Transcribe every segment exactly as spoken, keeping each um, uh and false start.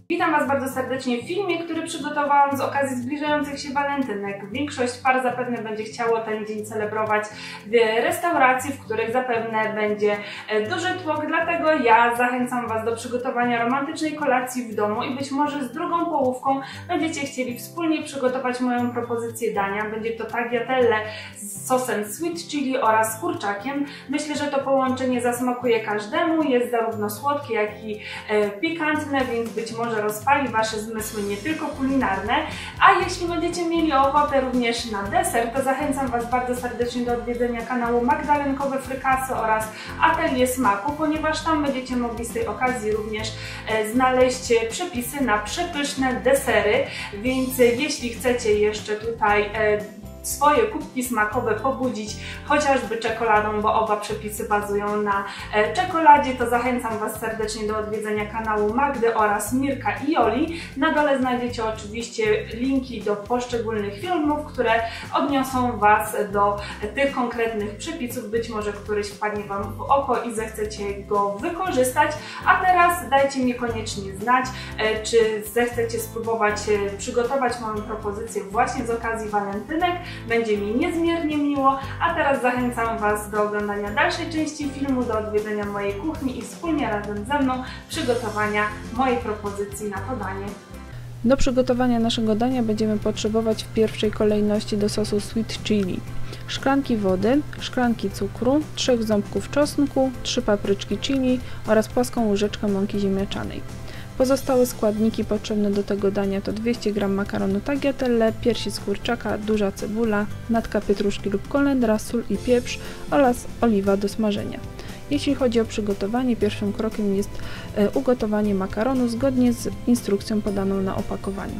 Witam Was bardzo serdecznie w filmie, który przygotowałam z okazji zbliżających się walentynek. Większość par zapewne będzie chciało ten dzień celebrować w restauracji, w których zapewne będzie duży tłok, dlatego ja zachęcam Was do przygotowania romantycznej kolacji w domu i być może z drugą połówką będziecie chcieli wspólnie przygotować moją propozycję dania. Będzie to tagliatelle z sosem sweet chili oraz z kurczakiem. Myślę, że to połączenie zasmakuje każdemu, jest zarówno słodkie, jak i e, pikantne, więc być może rozpali Wasze zmysły nie tylko kulinarne. A jeśli będziecie mieli ochotę również na deser, to zachęcam Was bardzo serdecznie do odwiedzenia kanału Magdalenkowe Frykasy oraz Atelier Smaku, ponieważ tam będziecie mogli z tej okazji również e, znaleźć przepisy na przepyszne desery, więc jeśli chcecie jeszcze tutaj e, swoje kubki smakowe pobudzić chociażby czekoladą, bo oba przepisy bazują na e, czekoladzie, to zachęcam Was serdecznie do odwiedzenia kanału Magdy oraz Mirka i Joli. Na dole znajdziecie oczywiście linki do poszczególnych filmów, które odniosą Was do tych konkretnych przepisów. Być może któryś wpadnie Wam w oko i zechcecie go wykorzystać. A teraz dajcie mi koniecznie znać, e, czy zechcecie spróbować e, przygotować moją propozycję właśnie z okazji walentynek. Będzie mi niezmiernie miło, a teraz zachęcam Was do oglądania dalszej części filmu, do odwiedzenia mojej kuchni i wspólnie razem ze mną przygotowania mojej propozycji na to danie. Do przygotowania naszego dania będziemy potrzebować w pierwszej kolejności do sosu sweet chili szklanki wody, szklanki cukru, trzech ząbków czosnku, trzy papryczki chili oraz płaską łyżeczkę mąki ziemniaczanej. Pozostałe składniki potrzebne do tego dania to dwieście gramów makaronu tagliatelle, piersi z kurczaka, duża cebula, natka pietruszki lub kolendra, sól i pieprz oraz oliwa do smażenia. Jeśli chodzi o przygotowanie, pierwszym krokiem jest e, ugotowanie makaronu zgodnie z instrukcją podaną na opakowaniu.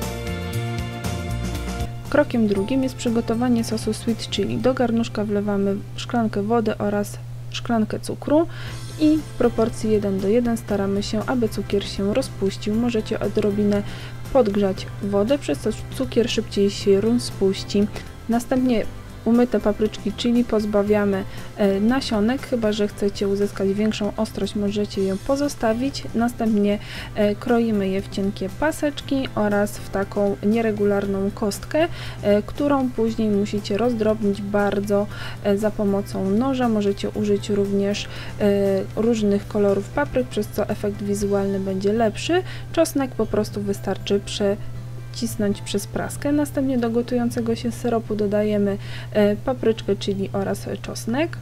Krokiem drugim jest przygotowanie sosu sweet chili. Do garnuszka wlewamy szklankę wody oraz szklankę cukru i w proporcji jeden do jeden staramy się, aby cukier się rozpuścił. Możecie odrobinę podgrzać wodę, przez co cukier szybciej się rozpuści. Następnie umyte papryczki chili pozbawiamy e, nasionek, chyba że chcecie uzyskać większą ostrość, możecie ją pozostawić. Następnie e, kroimy je w cienkie paseczki oraz w taką nieregularną kostkę, e, którą później musicie rozdrobnić bardzo e, za pomocą noża. Możecie użyć również e, różnych kolorów papryk, przez co efekt wizualny będzie lepszy. Czosnek po prostu wystarczy prze cisnąć przez praskę. Następnie do gotującego się syropu dodajemy e, papryczkę chili oraz czosnek.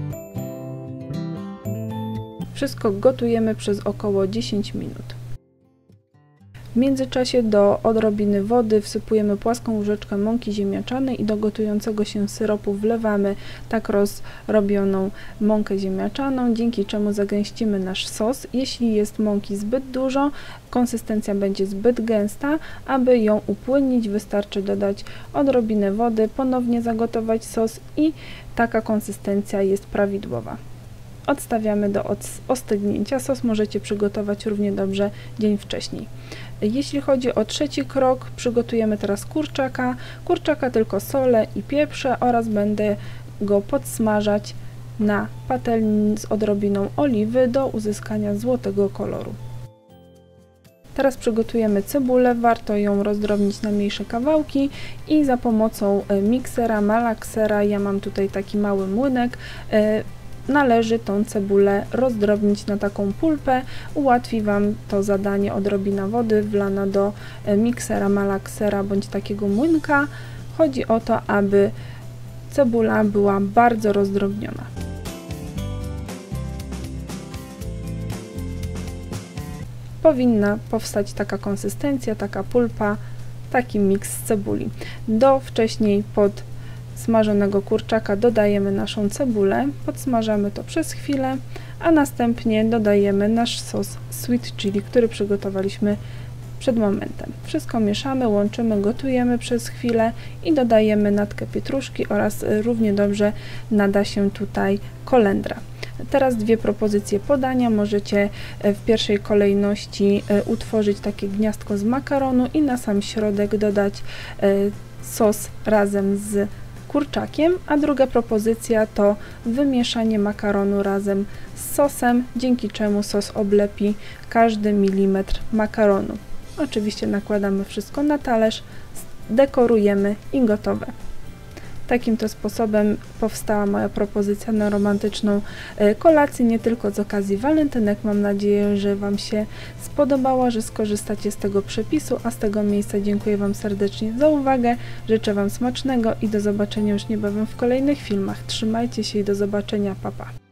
Wszystko gotujemy przez około dziesięć minut. W międzyczasie do odrobiny wody wsypujemy płaską łyżeczkę mąki ziemniaczanej i do gotującego się syropu wlewamy tak rozrobioną mąkę ziemniaczaną, dzięki czemu zagęścimy nasz sos. Jeśli jest mąki zbyt dużo, konsystencja będzie zbyt gęsta. Aby ją upłynnić, wystarczy dodać odrobinę wody, ponownie zagotować sos i taka konsystencja jest prawidłowa. Odstawiamy do ostygnięcia. Sos możecie przygotować równie dobrze dzień wcześniej. Jeśli chodzi o trzeci krok, przygotujemy teraz kurczaka. Kurczaka tylko solę i pieprzę oraz będę go podsmażać na patelni z odrobiną oliwy do uzyskania złotego koloru. Teraz przygotujemy cebulę, warto ją rozdrobnić na mniejsze kawałki i za pomocą miksera, malaksera, ja mam tutaj taki mały młynek, należy tą cebulę rozdrobnić na taką pulpę. Ułatwi Wam to zadanie odrobina wody wlana do miksera, malaksera bądź takiego młynka. Chodzi o to, aby cebula była bardzo rozdrobniona. Powinna powstać taka konsystencja, taka pulpa, taki miks z cebuli. Do wcześniej pod smażonego kurczaka dodajemy naszą cebulę, podsmażamy to przez chwilę, a następnie dodajemy nasz sos sweet chili, który przygotowaliśmy przed momentem. Wszystko mieszamy, łączymy, gotujemy przez chwilę i dodajemy natkę pietruszki oraz równie dobrze nada się tutaj kolendra. Teraz dwie propozycje podania. Możecie w pierwszej kolejności utworzyć takie gniazdko z makaronu i na sam środek dodać sos razem z kurczakiem, a druga propozycja to wymieszanie makaronu razem z sosem, dzięki czemu sos oblepi każdy milimetr makaronu. Oczywiście nakładamy wszystko na talerz, dekorujemy i gotowe. Takim to sposobem powstała moja propozycja na romantyczną kolację, nie tylko z okazji walentynek. Mam nadzieję, że Wam się spodobała, że skorzystacie z tego przepisu, a z tego miejsca dziękuję Wam serdecznie za uwagę, życzę Wam smacznego i do zobaczenia już niebawem w kolejnych filmach. Trzymajcie się i do zobaczenia, pa pa!